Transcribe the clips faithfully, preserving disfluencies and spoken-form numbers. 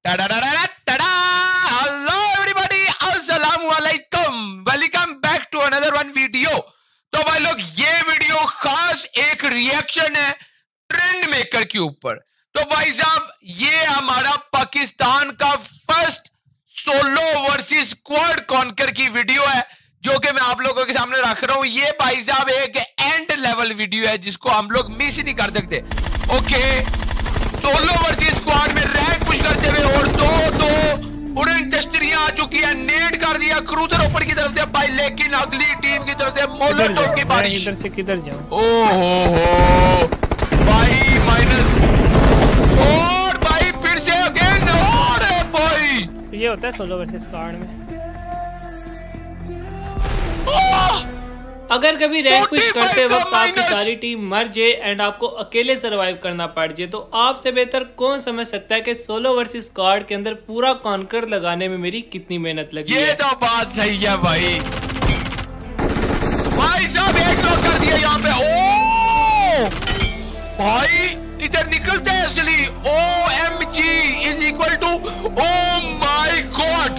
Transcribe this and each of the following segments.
Hello everybody, अस्सलाम वालेकुम, welcome back to another one video. तो भाई लोग, ये वीडियो खास एक रिएक्शन है ट्रेंड मेकर के ऊपर। तो भाई साहब, ये हमारा पाकिस्तान का first solo versus squad conqueror की वीडियो है, जो कि मैं आप लोगों के सामने रख रहा हूं। ये भाई साहब एक एंड लेवल वीडियो है जिसको हम लोग मिस ही नहीं कर सकते। ओके, सोलो वर्सेस स्क्वाड में रैंक पुश करते हुए और दो दो उड़न तश्तरियां आ चुकी है। नेट कर दिया क्रूजर ऊपर की तरफ से भाई, लेकिन अगली टीम की तरफ से मोलोटोव की बारिश। इधर से किधर जाऊं? ओहो हो भाई, माइनस और भाई फिर से अगेन और है भाई। ये होता है सोलो वर्सेस स्क्वाड में। अगर कभी रैंक पुश करते वक्त आपकी सारी टीम मर जाए एंड आपको अकेले सरवाइव करना पड़ जाए, तो आपसे बेहतर कौन समझ सकता है कि सोलो वर्सेस स्क्वाड के अंदर पूरा कॉन्कर लगाने में मेरी कितनी मेहनत लगी। ये तो बात सही है भाई। भाई साहब एक नॉक कर दिया यहाँ पे। ओ भाई, इधर निकलते हैं असली। O M G is equal to oh my God.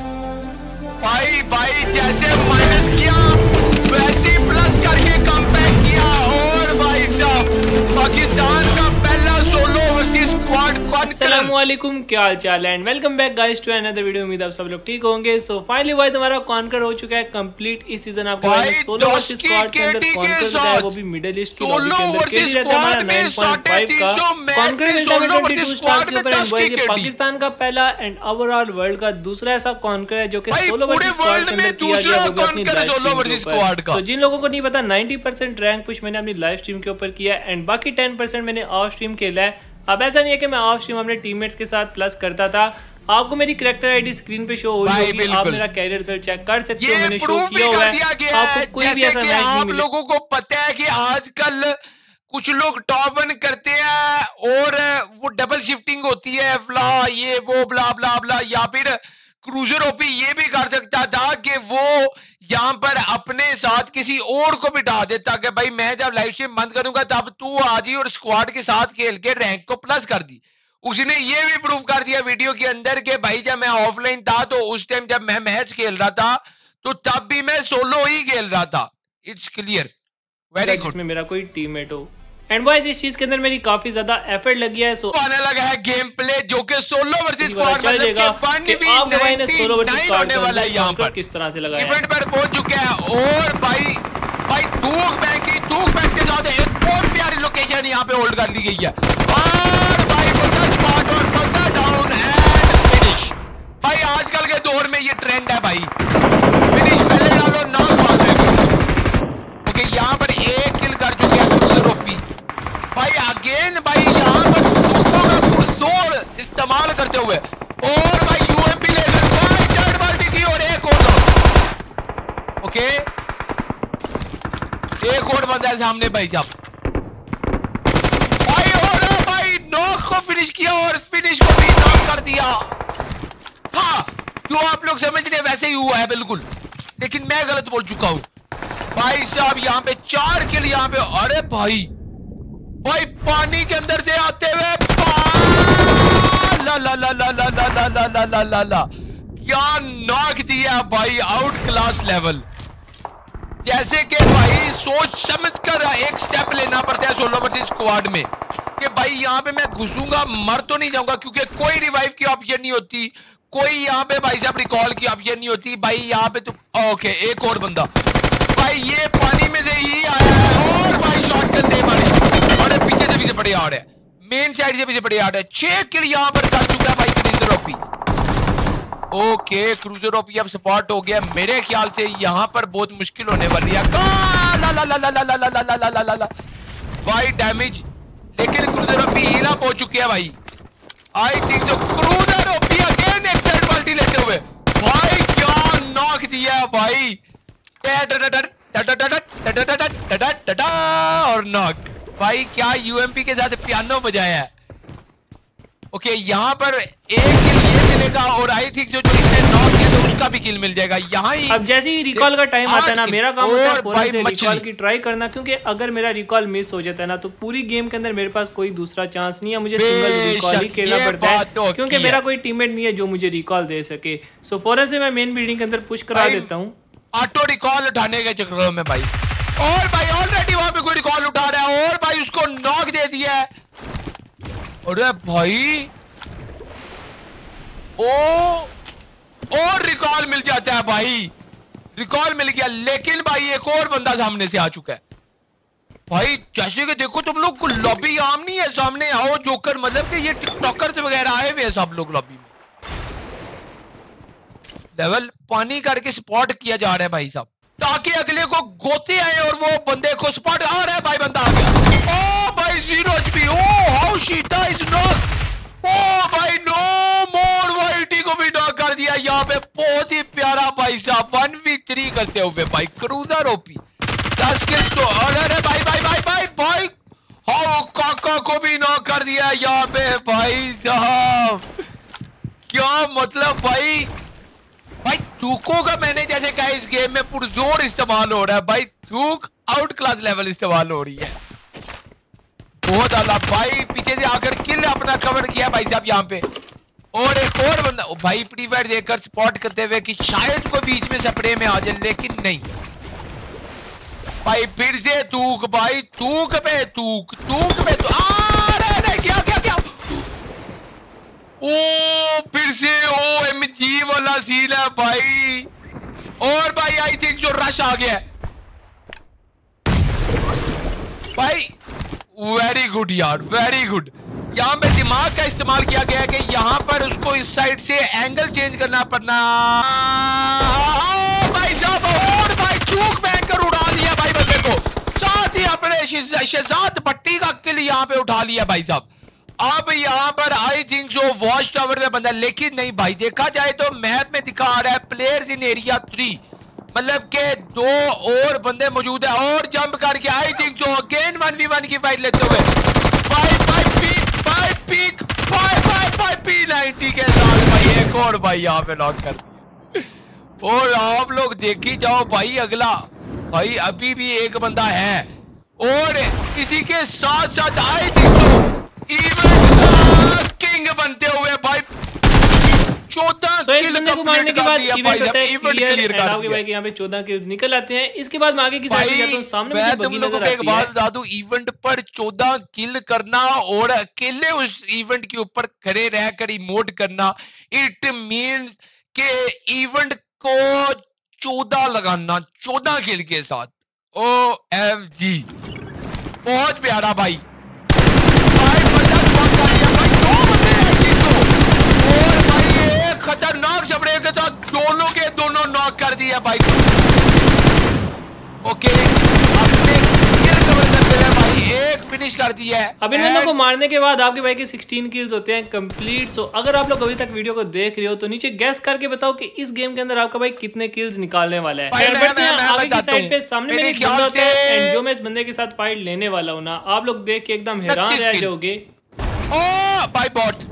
भाई भाई जैसे माइनस किया वैसे प्लस करके कमबैक किया। और भाई साहब, पाकिस्तान का पहला सोलो वर्सेस स्क्वाड कॉन्कर। अस्सलाम वालेकुम, क्या हाल चाल है and welcome back guys to another video. उम्मीद आप सब लोग ठीक होंगे। सो फाइनली गाइस, हमारा कॉन्कर हो चुका है कंप्लीट। इस सीजन आपके पास सोलो वर्सेस स्क्वाड के अंदर कॉन्कर होता है, वो भी मिडिल ईस्ट की लॉबी के अंदर। केडी रहता है हमारा नाइन पॉइंट फाइव का कॉन्कर मिलता है ट्वेंटी टू स्टार्स के ऊपर। एंड बॉयज, ये पाकिस्तान का पहला एंड ओवरऑल वर्ल्ड का दूसरा ऐसा कॉन्कर है जो कि सोलो वर्सेस स्क्वाड के अंदर किया गया, वो भी अपनी लाइव स्ट्रीम के ऊपर। तो जिन लोगों को नहीं पता, नाइंटी परसेंट रैंक पुश मैंने अपनी लाइव स्ट्रीम के ऊपर किया एंड बाकी टेन परसेंट मैंने ऑफ स्ट्रीम खेला है। अब ऐसा नहीं है कि मैं ऑफ स्ट्रीम अपने टीममेट्स के साथ प्लस करता था। आपको मेरी कैरेक्टर आईडी स्क्रीन पे शो हो रही होगी, आप मेरा कैरियर रिजल्ट चेक कर सकते हो। मैंने शो किया हुआ है, आपको कोई भी ऐसा मैच नहीं मिलेगा। आप लोगों को पता है कि आजकल कुछ लोग टॉप वन करते हैं और वो डबल शिफ्टिंग होती है, फ्ला ये वो ब्ला ब्ला ब्ला, या फिर क्रूजर ओपी ये भी कर सकता था कि वो यहाँ पर अपने साथ किसी और को बिठा देता कि भाई मैं जब लाइव स्ट्रीम बंद करूंगा तब तू आ जी और स्क्वाड के साथ खेल के रैंक को प्लस कर दी। उसने ये भी प्रूव कर दिया वीडियो के अंदर कि भाई जब मैं ऑफलाइन था तो उस टाइम जब मैं मैच खेल रहा था तो तब भी मैं सोलो ही खेल रहा था। It's clear, very good. इसमें मेरा कोई टीममेट हो एंड बॉयज, इस चीज के अंदर मेरी काफी ज्यादा एफर्ट लगी है। सो आने लगा है गेम प्ले जो कि सोलो वर्सेस स्क्वाड मतलब कि आपके भाई ने सोलो वर्सेस स्क्वाड वाला है यहाँ पर किस तरह से लगाया इवेंट पर पहुंच चुके हैं। और भाई भाई धूक बैंक की धूक बैंक के साथ एक बहुत प्यारी लोकेशन यहाँ पे होल्ड कर ली गई है। और भाई बंदा स्पॉट और बंदा डाउन एंड फिनिश। भाई आजकल के दौर में ये ट्रेंड है भाई, फिनिश पहले डालो नॉक बाद में। ओके, यहाँ पर एक किल कर चुके हैं क्रूजर ओपी भाई। अगेन भाई यहाँ पर दूसरों का पुरजोर इस्तेमाल करते हुए और भाई यूएमपी लेकर भाई थर्ड बाल्टी की और एक और। ओके, एक और बंदा है सामने भाई साहब। भाई और भाई नॉक को फिनिश किया और फिनिश को भी नॉक कर दिया। हाँ, जो आप लोग समझ रहे वैसे ही हुआ है बिल्कुल, लेकिन मैं गलत बोल चुका हूं भाई साहब। यहाँ पे चार किल यहाँ पे। अरे भाई भाई पानी के अंदर से आते हुए ला ला ला ला ला ला ला ला ला ला ला ला क्या नॉक दिया भाई, आउट क्लास लेवल। जैसे कि भाई सोच समझ कर एक स्टेप लेना पड़ता है सोलो वर्सेस स्क्वाड में कि भाई यहाँ पे मैं घुसूंगा मर तो नहीं जाऊंगा, क्योंकि कोई रिवाइव की ऑप्शन नहीं होती, कोई यहाँ पे भाई साहब रिकॉल की ऑप्शन नहीं होती भाई। यहाँ पे तो ओके, एक और बंदा भाई ये पानी में से ही आया है और भाई शॉटगन दे मारी। अरे पीछे से पीछे पड़े आ रहे हैं, मेन साइड से पीछे पड़े आ रहे हैं। छह किल यहाँ पर कर चुका है भाई Cruiser OP. Okay, Cruiser OP अब सपोर्ट हो गया। मेरे ख्याल से यहाँ पर बहुत मुश्किल होने वाली है। ला ला ला ला ला ला ला ला ला ला ला ला भाई डैमेज, लेकिन क्रूजर ओपी हीरा पहुंच चुकी है भाई। आई थिंक जो क्रूजर ओपी अगेन एक थर्ड पार्टी लेते हुए भाई क्या नॉक दिया भाई, और नॉक भाई। क्या यूएमपी के साथ पियानो बजाया है। ओके, यहाँ पर एक किल ये मिलेगा और आई थिंक जो जो इसने नॉक है तो उसका भी किल मिल जाएगा। यहाँ ही अब जैसे ही रिकॉल का टाइम आता है ना, मेरा काम होता है फौरन से रिकॉल की ट्राई करना, क्योंकि अगर मेरा रिकॉल मिस हो जाता है ना तो पूरी गेम के अंदर मेरे पास कोई दूसरा चांस नहीं है, मुझे सिंगल रिकॉल ही खेलना पड़ता है, क्योंकि मेरा कोई टीममेट नहीं है जो मुझे रिकॉल दे सके। सो फौरन से मैं मेन बिल्डिंग के अंदर पुश करा देता हूँ ऑटो रिकॉल उठाने के चक्करों में भाई। और भाई ऑलरेडी वहां पे कोई रिकॉल उठा रहा है और भाई उसको नॉक दे दिया है। अरे भाई ओ और रिकॉल मिल जाता है भाई, रिकॉल मिल गया। लेकिन भाई एक और बंदा सामने से आ चुका है भाई। जैसे कि देखो तुम लोग लॉबी आम नहीं है, सामने आओ जोकर, मतलब कि ये टिकटॉकर्स वगैरह आए हुए हैं सब लोग लॉबी में। लेवल पानी करके स्पॉट किया जा रहा है भाई साहब, ताकि अगले को गोते आए और वो बंदे को स्पॉट आ रहा है। भाई बंदा आ गया। ओ भाई zero HP. Oh how cheater is knock. ओ भाई नो मोर वाइटी को भी नॉक कर दिया यहाँ पे। बहुत ही प्यारा भाई साहब वन वी थ्री करते हुए भाई क्रूजर ओपी दस के तो। अरे भाई भाई भाई भाई भाई हाउ काका को भी नॉक कर दिया यहाँ पे भाई साहब। क्या मतलब भाई भाई थूकों का मैंने जैसे कहा इस गेम में पुरजोर इस्तेमाल हो रहा है भाई। थूक आउट क्लास लेवल इस्तेमाल हो रही है बहुत आला भाई। पीछे से आकर किल अपना कवर किया भाई साहब यहाँ पे। और एक और बंदा भाई प्रीफायर देकर स्पॉट करते हुए कि शायद कोई बीच में स्प्रे में आ जाए, लेकिन नहीं भाई। फिर से थूक भाई, थूक पे थूक, थूक पे थूक। आ रे क्या क्या क्या ओ फिर से ओ एमजी वाला सीन है भाई। और भाई आई थिंक जो रश आ गया भाई। वेरी गुड यार, वेरी गुड। यहाँ पे दिमाग का इस्तेमाल किया गया है कि यहाँ पर उसको इस साइड से एंगल चेंज करना पड़ना भाई साहब। और भाई चूक बैंकर उड़ा दिया भाई बंदे को, साथ ही अपने शहजाद भट्टी का किल यहाँ पे उठा लिया भाई साहब। अब यहाँ पर I think so watch tower में बंदा, लेकिन नहीं भाई। देखा जाए तो मैप में दिखा रहा है प्लेयर्स इन एरिया थ्री, मतलब के दो और बंदे मौजूद है। और जंप करके I think so again one v one की फाइट लेते हुए भाई भाई पीक भाई पीक भाई भाई भाई पी नाइनटी के साथ भाई एक और भाई यहाँ पे नॉक कर दिया। और आप लोग देखी जाओ भाई अगला भाई अभी भी एक बंदा है और इसी के साथ साथ I think so event king बनते हुए भाई चौदह किल मारने के बाद इवेंट होता है क्लियर कर दिया भाई। यहाँ पे चौदह किल्स निकल आते हैं। इसके बाद मैं आगे की साइड जाता हूँ, सामने मुझे बगी नजर आती है। एक बात बता दूं, इवेंट पर चौदह किल करना और अकेले उस इवेंट के ऊपर खड़े रहकर इमोट करना, इट मींस के इवेंट को चौदह लगाना, चौदह किल के साथ। ओ एम जी बहुत प्यारा भाई। भाई बंदा बहुत दिया भाई, दो बंदे हैं तो और भाई एक खतरनाक जबड़े के साथ दोनों के दोनों नॉक कर दिया भाई। ओके अपने किल कवर करते हुए भाई एक फिनिश कर दिया है। अब इन बंदों को मारने के बाद आपके भाई के सोलह किल्स होते हैं कंप्लीट। सो अगर आप लोग अभी तक वीडियो को देख रहे हो तो नीचे गैस करके बताओ कि इस गेम के अंदर आपका भाई कितने किल्स निकालने वाला है। आगे की साइड पे सामने में एक बंदा होता है एंड जो मैं इस बंदे के साथ फाइट लेने वाला हूँ ना, आप लोग देख के एकदम हैरान रह जाओगे। ओ भाई बॉट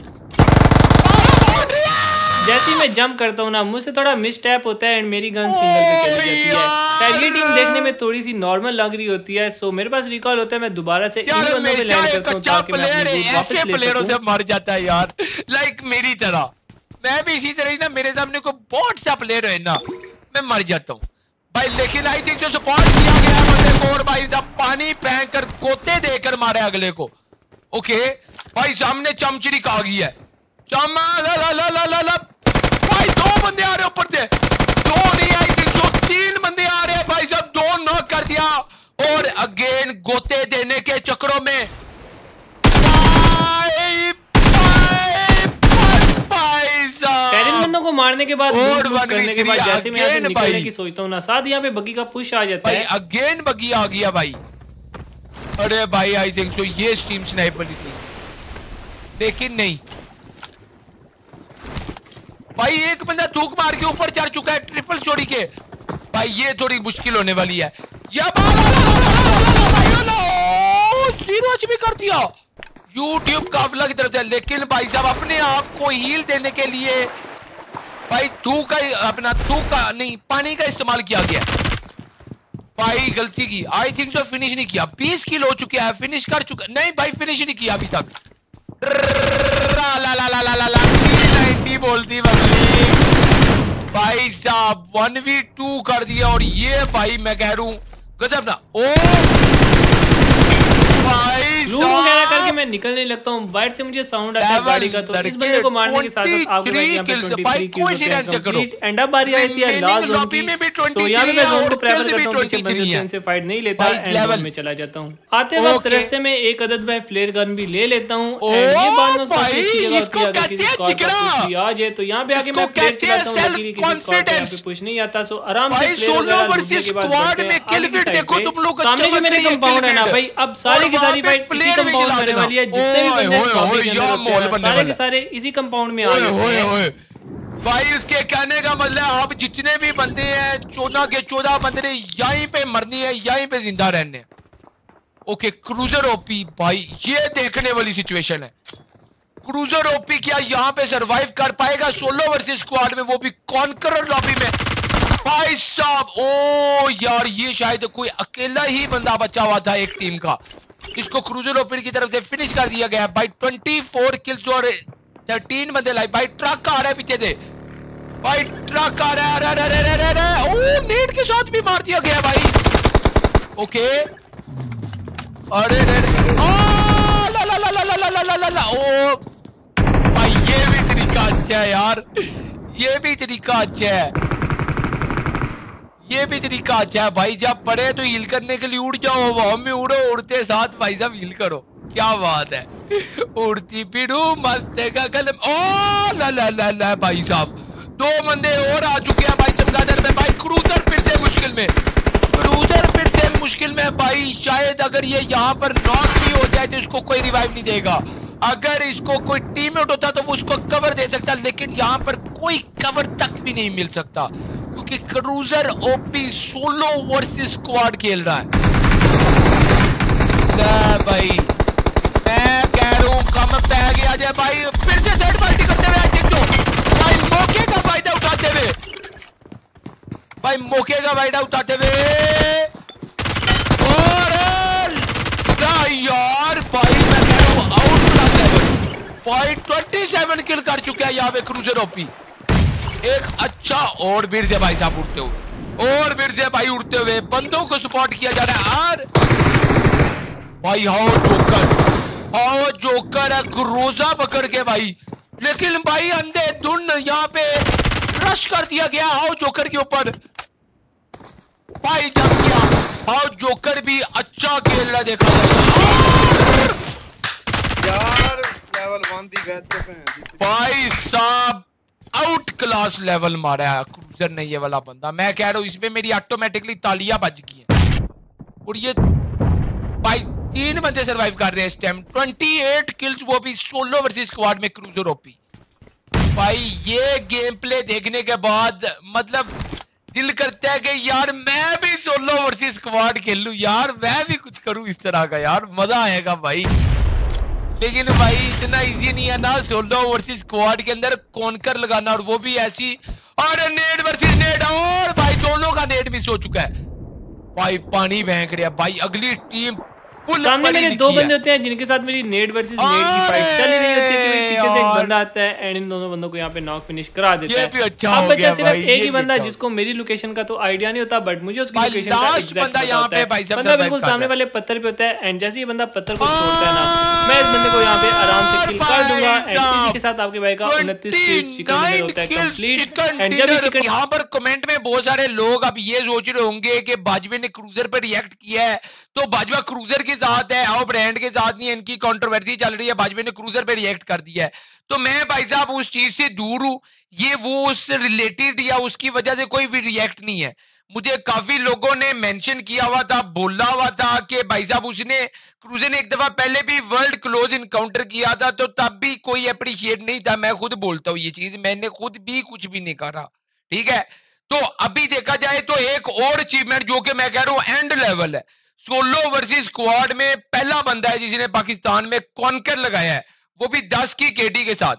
जैसे ही मैं जंप करता हूँ ना, मुझसे थोड़ा मिसटैप होता है एंड मेरी गन सिंगल पे चली जाती है। शायद ये टीम देखने में थोड़ी सी नॉर्मल लग रही होती है। सो मेरे पास रिकॉल होता है, मैं दोबारा से इन बंदों पे लैंड करता हूँ ताकि मैं अपनी लूट वापस ले सकूं। से मर जाता है यार, लाइक मेरी तरह। मैं भी इसी तरह ही ना, मेरे सामने को बहुत सा प्लेयर है ना, मैं मर जाता हूँ भाई। लेकिन आई थिंक जो सपोर्ट किया गया है बंदे को और भाई साहब पानी फेंक कर गोते देकर मारे अगले को। ओके भाई सामने चमचड़ी आ गई है, चमा ला ला ला ला ला ला भाई। दो बंदे आ रहे ऊपर से, दो नहीं आई थिंक सो तीन बंदे आ रहे हैं भाई साहब। दो नॉक कर दिया और अगेन गोते देने के चक्करों में भाई भाई भाई साहब इन बंदों को मारने के बाद लूट करने के बाद जैसे मैं यहाँ से निकलने की सोचता हूँ ना, साथ यहाँ पे बगी का पुश आ जाता है। अगेन बगी आ गया भाई। अरे भाई आई थिंक सो ये स्ट्रीम स्नाइपर थी, लेकिन नहीं भाई। एक बंदा थूक मार के ऊपर चढ़ चुका है ट्रिपल चोरी के भाई। ये थोड़ी मुश्किल होने वाली है। जीरो एचपी कर दिया यूट्यूब काफिला की तरफ से। लेकिन भाई साहब अपने आप को हील देने के लिए भाई थूक का अपना थूक का नहीं पानी का इस्तेमाल किया गया भाई, गलती की। आई थिंक जो फिनिश नहीं किया। बीस किल हो चुके हैं, फिनिश कर चुका नहीं भाई, फिनिश नहीं किया अभी तक। ला ला ला ला ला ला ला बोलती पब्लिक भाई साहब, वन वी टू कर दिया। और ये भाई मैं कह रहा हूं गजब ना। ओ भाई वगैरह करके मैं निकलने लगता हूँ, बाइट से मुझे साउंड आता है गाड़ी का, तो इस बंदे को मारने के साथ साथ आपको यहाँ पे तेईस किल्स कंप्लीट। एंड अब बारी आई थी लास्ट जोन की, तो यहाँ पे मैं जोन को प्रेफर करता हूँ, पीछे बंदे से इनसे फाइट नहीं लेता, एंड जोन में चला जाता हूँ। आते वक्त रास्ते में एक अदद मैं फ्लेयर गन भी ले लेता हूँ, एंड ये बात मैं सबसे अच्छी जगह होती है अगर किसी स्क्वाड का कुछ भी आ जाए तो यहाँ पे आके मैं फ्लेयर चलाता हूँ, ताकि किसी स्क्वाड पे यहाँ पे कुछ नहीं आता। सो आराम से फ्लेयर वगैरह लूटने के बाद बढ़ते हैं आगे की साइड पे। सामने जो मेरे कंपाउंड है ना भाई, अब सारी की सारी फाइट कंपाउंड करने वाली है, जितने भी बंदे लॉबी के अंदर होते हैं सारे के सारे इसी कंपाउंड में आ जाते हैं भाई। उसके कहने का मतलब आप जितने भी बंदे हैं चौदह के चौदह बंदे यहीं पे मरनी है, यहीं पे जिंदा रहने। ओके क्रूजर ओपी भाई, ये देखने वाली सिचुएशन है। क्रूजर ओपी क्या यहाँ पे सरवाइव कर पाएगा सोलो वर्सेस स्क्वाड में, वो भी कॉन्करर लॉबी में भाई साहब। ओ यार ये शायद कोई अकेला ही बंदा बचा हुआ था एक टीम का, इसको क्रूजर ओपी की तरफ से फिनिश कर दिया गया भाई। चौबीस किल्स और तेरह बंदे लाइव। भाई ट्रक आ रहा है पीछे से, भाई ट्रक आ रहा है। अरे अरे अरे अरे ओ नेट के साथ भी मार दिया गया भाई। ओके अरे अरे ओ ला ला ला ला ला ला ला ला ला ओ भाई, ये भी तरीका अच्छा है यार, ये भी तरीका अच्छा है, ये भी तरीका अच्छा है भाई। जब पड़े तो हील करने के लिए उड़ जाओ, हवा में उड़ो, उड़ते साथ भाई साहब हील करो, क्या बात है। उड़ती फिरू मस्त का कलम। ओ ला ला ला ला भाई साहब, दो बंदे और आ चुके हैं भाई चमगादड़ में। भाई क्रूजर फिर से मुश्किल में, क्रूजर फिर से मुश्किल में भाई। शायद अगर ये यहाँ पर नॉक भी हो जाए तो इसको कोई रिवाइव नहीं देगा। अगर इसको कोई टीममेट होता तो वो उसको कवर दे सकता, लेकिन यहाँ पर कोई कवर तक भी नहीं मिल सकता, क्योंकि Cruiser OP solo versus squad खेल रहा है भाई। मैं कह रहा हूँ कम पै गया जाए भाई, फिर से थर्ड पार्टी करते हुए तो भाई मौके का फायदा उठाते हुए, भाई मौके का फायदा उठाते हुए। और यार भाई मैं कह रहा हूँ आउट क्लास लेवल भाई, सत्ताईस किल कर चुका है यहाँ पे क्रूजर ओपी। एक अच्छा और फिर से भाई साहब उड़ते हुए, और फिर से भाई उड़ते हुए बंदों को सपोर्ट किया जा रहा है। और भाई हाउ जोकर, हाउ जोकर है क्रोजा पकड़ के भाई, लेकिन भाई अंधे धुन यहाँ पे रश कर दिया गया हाउ जोकर के ऊपर भाई। जब किया हाउ जोकर भी अच्छा खेल रहा देखा यार, लेवल वन दी बेस्ट भाई साहब, आउट क्लास लेवल मारा है क्रूजर ने ये वाला बंदा। मैं कह रहा हूँ इसमें मेरी ऑटोमेटिकली तालियां बज गई हैं। और ये भाई तीन बंदे सरवाइव कर रहे हैं इस टाइम, अट्ठाईस किल्स, वो भी सोलो वर्सेस स्क्वाड में क्रूजर ओपी। भाई ये गेम प्ले देखने के बाद मतलब दिल करता है कि यार मैं भी सोलो वर्सेस स्क्वाड खेलूं यार, मैं भी कुछ करूं इस तरह का यार, मजा आएगा भाई। लेकिन भाई इतना इजी नहीं है ना सोलो वर्सेस स्क्वाड के अंदर कॉन्कर लगाना, और वो भी ऐसी। और नेट वर्सेस नेट, और भाई दोनों का नेट मिस हो चुका है भाई, पानी फेंक रहा भाई। अगली टीम सामने मेरे दो बंदे होते हैं जिनके साथ मेरी नेट वर्सेस नेट की फाइट चल रही होती है कि पीछे से एक बंदा आता है एंड इन दोनों बंदों को यहाँ पे नॉक फिनिश करा देता है। अच्छा अब बचा सिर्फ एक ही बंदा जिसको मेरी लोकेशन का तो आइडिया नहीं होता, बट मुझे उसकी लोकेशन का एग्जैक्ट पता होता है। बंदा बिल्कुल सामने वाले पत्थर पे होता है, एंड जैसे ही बंदा पत्थर को छोड़ता है ना, मैं इस बंदे को यहाँ पे आराम से किल कर दूंगा। एंड इसी के साथ आपके भाई का उनतीस पीस चिकन डिनर होता है कंप्लीट। एंड जब चिकन यहाँ पर कमेंट में बहुत सारे लोग अब ये सोच रहे होंगे कि बाजवे ने क्रूजर पर रिएक्ट किया है, तो बाजवा क्रूजर के साथ है और ब्रांड के साथ नहीं, इनकी कंट्रोवर्सी चल रही है, बाजवे ने क्रूजर पे रिएक्ट कर दिया है। तो मैं भाई साहब उस चीज से दूर हूं, ये वो उससे रिलेटेड या उसकी वजह से कोई भी रिएक्ट नहीं है। मुझे काफी लोगों ने मेंशन किया हुआ था, बोला हुआ था कि भाई साहब उसने क्रूजर ने एक दफा पहले भी वर्ल्ड क्लोज इनकाउंटर किया था, तो तब भी कोई अप्रिशिएट नहीं था। मैं खुद बोलता हूँ ये चीज, मैंने खुद भी कुछ भी नहीं करा, ठीक है। तो अभी देखा जाए तो एक और अचीवमेंट जो कि मैं कह रहा हूँ एंड लेवल है, सोलो वर्सेस स्क्वाड में पहला बंदा है जिसने पाकिस्तान में कॉन्कर लगाया है, वो भी दस की केडी के साथ।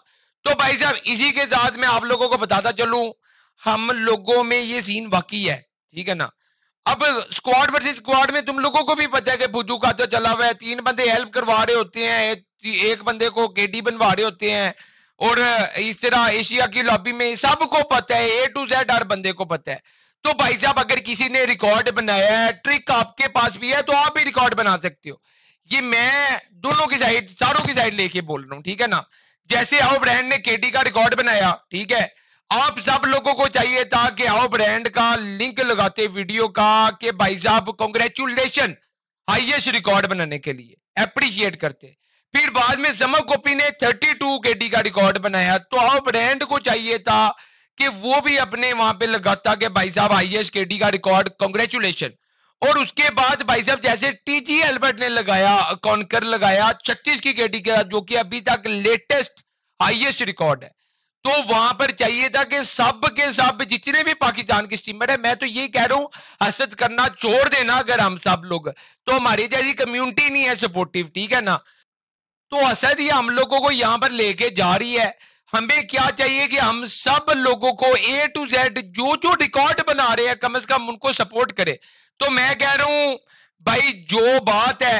तो भाई साहब इसी के साथ मैं आप लोगों को बताता चलूं, हम लोगों में ये सीन वाकई है, ठीक है ना। अब स्क्वाड वर्सेस स्क्वाड में तुम लोगों को भी पता है कि बुद्धू का तो चला हुआ है, तीन बंदे हेल्प करवा रहे होते हैं, एक बंदे को केडी बनवा रहे होते हैं, और इस तरह एशिया की लॉबी में सबको पता है, ए टू जेड हर बंदे को पता है। तो भाई साहब अगर किसी ने रिकॉर्ड बनाया है, ट्रिक आपके पास भी है, तो आप भी रिकॉर्ड बना सकते हो। ये मैं दोनों की साइड, सारों की साइड लेके बोल रहा हूँ, ठीक है ना। जैसे आओ ब्रांड ने केडी का रिकॉर्ड बनाया, ठीक है, आप सब लोगों को चाहिए था कि आओ ब्रांड का लिंक लगाते वीडियो का कि भाई साहब कांग्रेचुलेशन हाईएस्ट रिकॉर्ड बनाने के लिए, अप्रिशिएट करते। फिर बाद में समक कॉपी ने बत्तीस केडी का रिकॉर्ड बनाया, तो आओ ब्रांड को चाहिए था कि वो भी अपने वहां पे लगाता कि भाई साहब हाईएस्ट केडी का रिकॉर्ड, कांग्रेचुलेशन। और उसके बाद भाई साहब जैसे टीजी एल्बर्ट ने लगाया, कॉन्कर लगाया छत्तीस की केडी का, जो कि अभी तक लेटेस्ट हाईएस्ट रिकॉर्ड है, तो वहां पर चाहिए था कि सब के सब जितने भी पाकिस्तान के स्ट्रीमर है, मैं तो यही कह रहा हूं हसद करना छोड़ देना। अगर हम सब लोग, तो हमारी जैसी कम्युनिटी नहीं है सपोर्टिव, ठीक है ना। तो हसद ही हम लोगों को यहां पर लेके जा रही है। हमें क्या चाहिए कि हम सब लोगों को ए टू जेड जो जो रिकॉर्ड बना रहे हैं कम से कम उनको सपोर्ट करे। तो मैं कह रहा हूं भाई, जो बात है,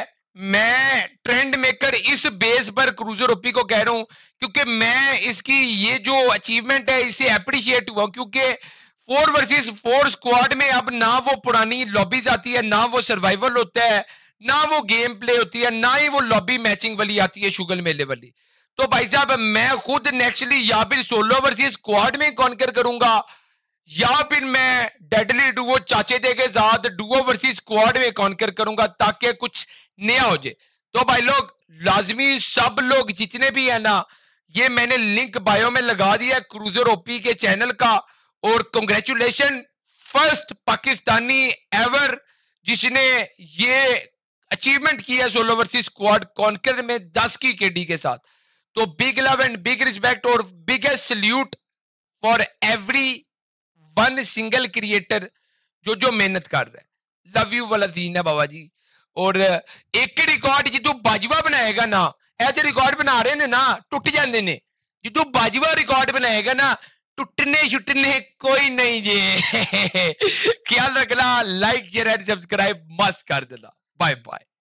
मैं ट्रेंड मेकर इस बेस पर क्रूजर ओपी को कह रहा हूं, क्योंकि मैं इसकी ये जो अचीवमेंट है इसे अप्रिशिएट हुआ, क्योंकि फोर वर्सेस फोर स्क्वाड में अब ना वो पुरानी लॉबीज आती है, ना वो सर्वाइवल होता है, ना वो गेम प्ले होती है, ना ही वो लॉबी मैचिंग वाली आती है शुगल मेले वाली। तो भाई साहब मैं खुद नेक्स्टली या फिर सोलो वर्सेस स्क्वाड में कॉन्कर करूंगा, या फिर मैं डेडली डुओ चाचे दे के साथ डुओ वर्सेस स्क्वाड में कॉन्कर करूंगा, ताकि कुछ नया हो जाए। तो भाई लोग लाजमी सब लोग जितने भी है ना, ये मैंने लिंक बायो में लगा दिया क्रूजर ओपी के चैनल का। और कांग्रेचुलेशन फर्स्ट पाकिस्तानी एवर जिसने ये अचीवमेंट किया सोलो वर्सेस स्क्वाड कॉन्कर में दस की केडी के साथ। तो big love and big respect और biggest salute for every one single creator जो जो मेहनत कर रहा है। लव यू वाला सीन है बाबा जी। और एक रिकॉर्ड जो बाजवा बनाएगा ना, ऐसे रिकॉर्ड बना रहे ने ना टूट जाते ने, जो बाजवा रिकॉर्ड बनाएगा ना टूटने छुटने कोई नहीं जे। ख्याल रखना, लाइक शेयर एंड सब्सक्राइब मस्त कर देना। Bye bye.